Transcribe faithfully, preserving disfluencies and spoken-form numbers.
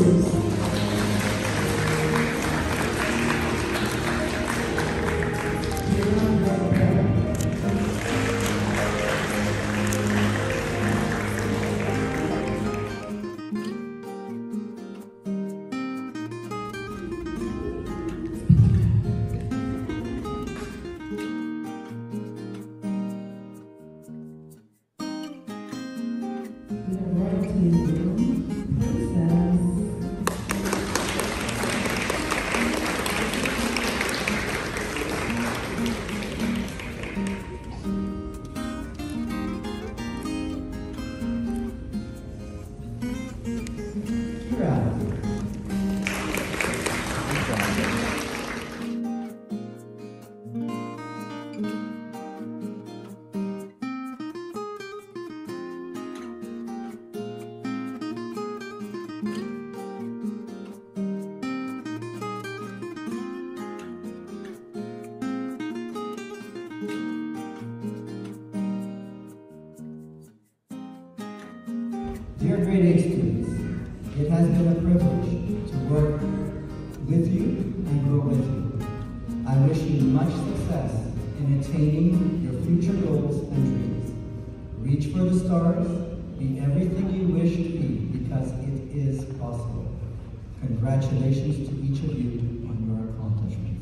Dear grade eight students, it has been a privilege to work with you and grow with you. I wish you much success in attaining your future goals and dreams. Reach for the stars, be everything you wish to be, because it is possible. Congratulations to each of you on your accomplishments.